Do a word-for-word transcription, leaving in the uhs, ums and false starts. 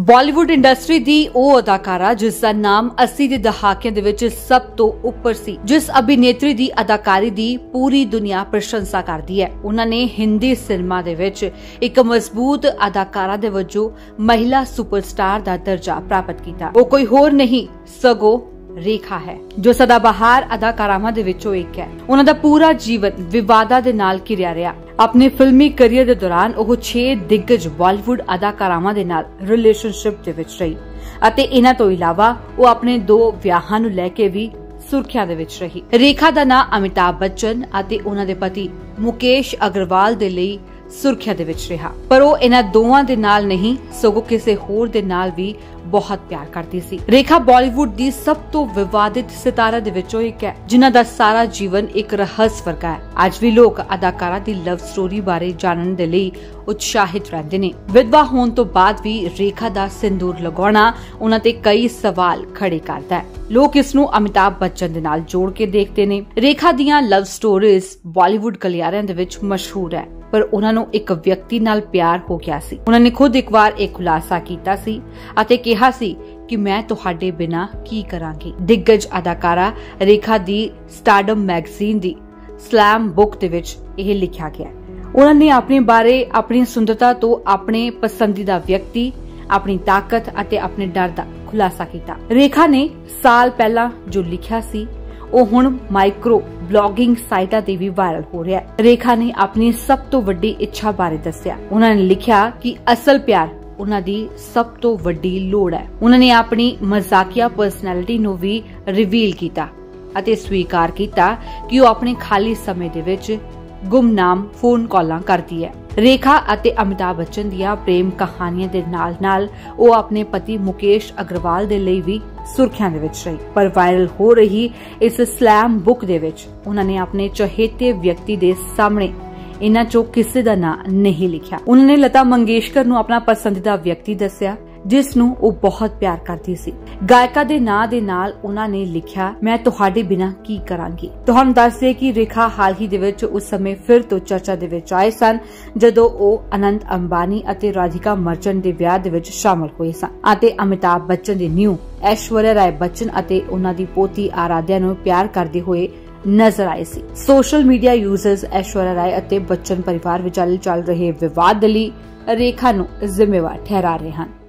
Bollywood industry ਦੀ ਉਹ ਅਦਾਕਾਰਾ ਜਿਸ ਦਾ ਨਾਮ अस्सी ਦੇ ਦਹਾਕਿਆਂ ਦੇ ਵਿੱਚ ਸਭ ਤੋਂ ਉੱਪਰ ਸੀ, ਜਿਸ ਅਭਿਨੇਤਰੀ ਦੀ ਅਦਾਕਾਰੀ ਦੀ ਪੂਰੀ ਦੁਨੀਆ ਪ੍ਰਸ਼ੰਸਾ ਕਰਦੀ ਹੈ। ਉਹਨਾਂ ਨੇ ਹਿੰਦੀ ਸਿਨੇਮਾ ਦੇ ਵਿੱਚ ਇੱਕ ਮਜ਼ਬੂਤ ਅਦਾਕਾਰਾ ਦੇ ਵਜੋਂ ਮਹਿਲਾ ਸੁਪਰਸਟਾਰ ਦਾ ਦਰਜਾ ਪ੍ਰਾਪਤ ਕੀਤਾ। ਉਹ ਕੋਈ ਹੋਰ ਨਹੀਂ ਸਗੋਂ ਰੇਖਾ ਹੈ, ਜੋ ਸਦਾਬਹਾਰ ਅਦਾਕਾਰਾਵਾਂ ਦੇ ਵਿੱਚੋਂ ਇੱਕ ਹੈ। ਉਹਨਾਂ ਦਾ ਪੂਰਾ ਜੀਵਨ ਵਿਵਾਦਾਂ ਦੇ ਨਾਲ ਘਿਰਿਆ ਰਿਹਾ। ਆਪਣੇ ਫਿਲਮੀ ਕੈਰੀਅਰ ਦੇ ਦੌਰਾਨ ਉਹ ਛੇ ਦਿੱਗਜ ਬਾਲੀਵੁੱਡ ਅਦਾਕਾਰਾਵਾਂ ਦੇ ਨਾਲ ਰਿਲੇਸ਼ਨਸ਼ਿਪ ਦੇ ਵਿੱਚ ਰਹੀ ਅਤੇ ਇਹਨਾਂ ਤੋਂ ਇਲਾਵਾ ਉਹ ਆਪਣੇ ਦੋ ਵਿਆਹਾਂ ਨੂੰ ਲੈ ਕੇ ਵੀ ਸੁਰਖੀਆਂ ਦੇ ਵਿੱਚ ਰਹੀ। ਰੇਖਾ ਦਾ ਨਾਮ ਅਮਿਤਾਭ ਬੱਚਨ ਅਤੇ ਉਹਨਾਂ ਦੇ ਪਤੀ ਮੁਕੇਸ਼ ਅਗਰਵਾਲ ਦੇ ਲਈ ਸੁਰਖੀਆਂ ਦੇ ਵਿੱਚ ਰਿਹਾ, ਪਰ ਉਹ ਇਹਨਾਂ ਦੋਵਾਂ ਦੇ ਨਾਲ ਨਹੀਂ ਸਗੋਂ ਕਿਸੇ ਹੋਰ ਦੇ ਨਾਲ ਵੀ ਬਹੁਤ ਪਿਆਰ ਕਰਦੀ ਸੀ। ਰੇਖਾ ਬਾਲੀਵੁੱਡ ਦੀ ਸਭ ਤੋਂ ਵਿਵਾਦਿਤ ਸਿਤਾਰਾ ਦੇ ਵਿੱਚੋਂ ਇੱਕ ਹੈ, ਜਿਨ੍ਹਾਂ ਦਾ ਸਾਰਾ ਜੀਵਨ ਇੱਕ ਰਹੱਸ ਵਰਗਾ ਹੈ। ਅੱਜ ਵੀ ਲੋਕ ਅਦਾਕਾਰਾ ਦੀ ਲਵ ਸਟੋਰੀ ਬਾਰੇ ਜਾਣਨ ਦੇ ਲਈ ਉਤਸ਼ਾਹਿਤ ਰਹਿੰਦੇ ਨੇ। ਵਿਧਵਾ ਹੋਣ ਤੋਂ ਬਾਅਦ ਵੀ ਰੇਖਾ ਦਾ ਸਿੰਦੂਰ ਲਗਾਉਣਾ ਉਹਨਾਂ ਤੇ ਕਈ ਸਵਾਲ ਖੜੇ ਕਰਦਾ ਹੈ। ਲੋਕ ਇਸ ਨੂੰ ਅਮਿਤਾਭ ਬੱਚਨ ਦੇ ਨਾਲ ਜੋੜ ਕੇ ਦੇਖਦੇ ਨੇ। ਰੇਖਾ ਦੀਆਂ ਲਵ ਸਟੋਰੀਜ਼ ਬਾਲੀਵੁੱਡ ਗਲਿਆਰਿਆਂ ਦੇ ਵਿੱਚ ਮਸ਼ਹੂਰ ਹੈ, ਪਰ ਉਹਨਾਂ ਨੂੰ ਇੱਕ ਵਿਅਕਤੀ ਨਾਲ ਪਿਆਰ ਹੋ ਗਿਆ ਸੀ। ਉਹਨਾਂ ਨੇ ਖੁਦ ਇੱਕ ਵਾਰ ਇਹ ਖੁਲਾਸਾ ਕੀਤਾ ਸੀ ਅਤੇ ਕਿਹਾ ਸੀ ਕਿ ਮੈਂ ਤੁਹਾਡੇ ਬਿਨਾਂ ਕੀ ਕਰਾਂਗੀ। ਦਿੱਗਜ ਅਦਾਕਾਰਾ ਰੇਖਾ ਦੀ ਸਟਾਰਡਮ ਮੈਗਜ਼ੀਨ ਦੀ ਸਲੈਮ ਬੁੱਕ ਦੇ ਵਿੱਚ ਇਹ ਲਿਖਿਆ ਗਿਆ। ਉਹਨਾਂ ਨੇ ਆਪਣੇ ਬਾਰੇ ਆਪਣੀ ਸੁੰਦਰਤਾ ਤੋਂ ਆਪਣੇ ਪਸੰਦੀਦਾ ਵਿਅਕਤੀ, ਆਪਣੀ ਤਾਕਤ ਅਤੇ ਆਪਣੇ ਡਰ ਦਾ ਖੁਲਾਸਾ ਕੀਤਾ। ਰੇਖਾ ਨੇ ਸਾਲ ਪਹਿਲਾਂ ਜੋ ਲਿਖਿਆ ਸੀ ਉਹ ਹੁਣ ਮਾਈਕਰੋ ਬਲੌਗਿੰਗ ਸਾਈਟਾਂ ਤੇ ਵੀ ਵਾਇਰਲ ਹੋ ਰਿਹਾ ਹੈ। ਰੇਖਾ ਨੇ ਆਪਣੀ ਸਭ ਤੋਂ ਵੱਡੀ ਇੱਛਾ ਬਾਰੇ ਦੱਸਿਆ। ਉਹਨਾਂ ਨੇ ਲਿਖਿਆ ਕਿ ਅਸਲ ਪਿਆਰ ਉਹਨਾਂ ਦੀ ਸਭ ਤੋਂ ਵੱਡੀ ਲੋੜ ਹੈ। ਉਹਨਾਂ ਨੇ ਆਪਣੀ ਮਜ਼ਾਕੀਆ ਪਰਸਨੈਲਿਟੀ ਨੂੰ ਵੀ ਰਿਵੀਲ ਕੀਤਾ ਅਤੇ ਸਵੀਕਾਰ ਕੀਤਾ ਕਿ ਉਹ ਆਪਣੇ ਖਾਲੀ ਸਮੇਂ ਦੇ ਵਿੱਚ ਗੁੰਮਨਾਮ ਫੋਨ ਕਾਲਾਂ ਕਰਦੀ ਹੈ। ਰੇਖਾ ਅਤੇ ਅਮਿਤਾਭ ਬੱਚਨ ਦੀਆਂ ਪ੍ਰੇਮ ਕਹਾਣੀਆਂ ਦੇ ਨਾਲ-ਨਾਲ ਉਹ ਆਪਣੇ ਪਤੀ ਮੁਕੇਸ਼ ਅਗਰਵਾਲ ਦੇ ਲਈ ਵੀ ਸੁਰਖੀਆਂ ਦੇ ਵਿੱਚ ਰਹੀ, ਪਰ ਵਾਇਰਲ ਹੋ ਰਹੀ ਇਸ ਸਲੈਮ ਬੁੱਕ ਦੇ ਵਿੱਚ ਉਹਨਾਂ ਨੇ ਆਪਣੇ ਚਹੇਤੇ ਵਿਅਕਤੀ ਦੇ ਸਾਹਮਣੇ ਇਹਨਾਂ ਚੋਂ ਕਿਸੇ ਦਾ ਨਾਂ ਨਹੀਂ ਲਿਖਿਆ। ਉਹਨਾਂ ਨੇ ਲਤਾ ਮੰਗੇਸ਼ਕਰ ਨੂੰ ਆਪਣਾ ਪਸੰਦੀਦਾ ਵਿਅਕਤੀ ਦੱਸਿਆ, ਜਿਸ ਨੂੰ ਉਹ ਬਹੁਤ ਪਿਆਰ ਕਰਦੀ ਸੀ। ਗਾਇਕਾ ਦੇ ਨਾਂ ਦੇ ਨਾਲ ਉਹਨਾਂ ਨੇ ਲਿਖਿਆ, ਮੈਂ ਤੁਹਾਡੇ ਬਿਨਾਂ ਕੀ ਕਰਾਂਗੀ। ਤੁਹਾਨੂੰ ਦੱਸ ਦਈਏ ਕਿ ਰੇਖਾ ਹਾਲ ਹੀ ਦੇ ਵਿੱਚ ਉਸ ਸਮੇਂ ਫਿਰ ਤੋਂ ਚਰਚਾ ਦੇ ਵਿੱਚ ਆਏ ਸਨ ਜਦੋਂ ਉਹ ਅਨੰਤ ਅੰਬਾਨੀ ਅਤੇ ਰਾਧਿਕਾ ਮਰਚੈਂਟ ਦੇ ਵਿਆਹ ਦੇ ਵਿੱਚ ਸ਼ਾਮਲ ਹੋਏ ਸਨ ਅਤੇ ਅਮਿਤਾਭ ਬੱਚਨ ਦੀ ਨਿਊ ਐਸ਼ਵਰਿਆ ਰਾਏ ਬੱਚਨ ਅਤੇ ਉਹਨਾਂ ਦੀ ਪੋਤੀ ਆਰਾਧਿਆ ਨੂੰ ਪਿਆਰ ਕਰਦੇ ਹੋਏ ਨਜ਼ਰ ਆਏ ਸੀ। Social media users Aishwarya Rai ਅਤੇ ਬੱਚਨ ਪਰਿਵਾਰ ਵਿਚਾਲੇ ਚੱਲ ਰਹੇ ਵਿਵਾਦ ਲਈ ਰੇਖਾ ਨੂੰ ਜ਼ਿੰਮੇਵਾਰ ਠਹਿਰਾ ਰਹੇ ਹਨ।